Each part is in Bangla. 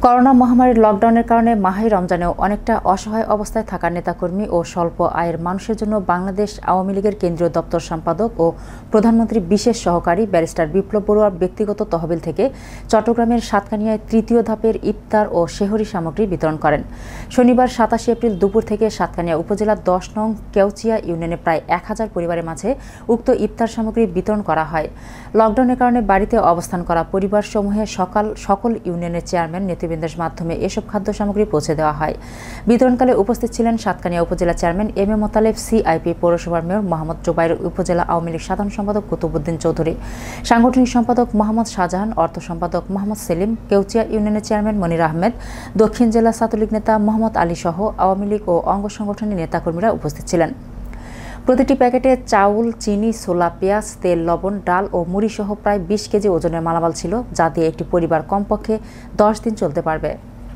করোনা মহামারীর লকডাউনের কারণে মাহে রমজানেও অনেকটা অসহায় অবস্থায় থাকা নেতাকর্মী ও স্বল্প আয়ের মানুষের জন্য বাংলাদেশ আওয়ামী লীগের কেন্দ্রীয় দপ্তর সম্পাদক ও প্রধানমন্ত্রী বিশেষ সহকারী ব্যারিস্টার বিপ্লব বড়ুয়ার ব্যক্তিগত তহবিল থেকে চট্টগ্রামের সাতকানিয়ায় তৃতীয় ধাপের ইফতার ও সেহরি সামগ্রী বিতরণ করেন। শনিবার ২৭ এপ্রিল দুপুর থেকে সাতকানিয়া উপজেলার ১০ নং কেউচিয়া ইউনিয়নে প্রায় ১,০০০ পরিবারের মাঝে উক্ত ইফতার সামগ্রী বিতরণ করা হয়। লকডাউনের কারণে বাড়িতে অবস্থান করা পরিবারসমূহে সকল ইউনিয়নের চেয়ারম্যান নেতৃবৃন্দের মাধ্যমে এসব খাদ্য সামগ্রী পৌঁছে দেওয়া হয়। বিতরণকালে উপস্থিত ছিলেন সাতকানিয়া উপজেলা chairman M A Motaleb, CIP পৌরসভার মেয়র মোহাম্মদ জুবাইর, উপজেলা আওয়ামী লীগ সাধারণ সম্পাদক কুতুবউদ্দিন চৌধুরী, সাংগঠনিক সম্পাদক মোহাম্মদ শাহজাহান, অর্থ সম্পাদক মোহাম্মদ সেলিম, কেউচিয়া ইউনিয়নের চেয়ারম্যান মনির আহমেদ, দক্ষিণ জেলা ছাত্রলীগ নেতা মোহাম্মদ আলী সহ আওয়ামী লীগ ও অঙ্গ সংগঠনের নেতাকর্মীরা উপস্থিত ছিলেন। প্রতিটি প্যাকেটে চাউল, চিনি, ছোলা, পেঁয়াজ, তেল, লবণ, ডাল ও মুড়ি সহ প্রায় ২০ কেজি ওজনের মালামাল ছিল, যা দিয়ে একটি পরিবার কমপক্ষে ১০ দিন চলতে পারবে।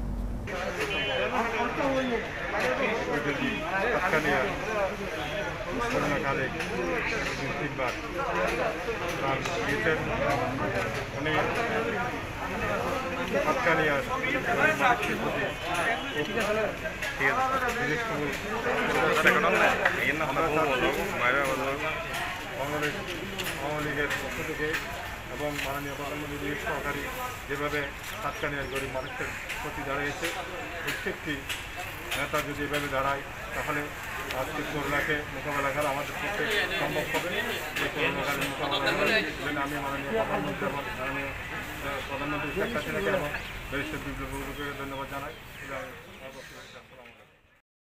আওয়ামী লীগের পক্ষ থেকে এবং মাননীয় প্রধানমন্ত্রী সহকারী যেভাবে সাতকানিয়ার গরিব মানুষের প্রতি দাঁড়িয়েছে, প্রত্যেকটি নেতা যদি এভাবে দাঁড়ায় তাহলে আজকে করোনাকে মোকাবেলা করা আমাদের পক্ষে সম্ভব হবে। এই করোনাকালীন মোকাবেলা করার জন্য আমি মাননীয় প্রধানমন্ত্রী এবং মাননীয় প্রধানমন্ত্রী শেখ হাসিনাকে এবং ব্যারিস্টার বিপ্লব বড়ুয়াকে ধন্যবাদ জানাই।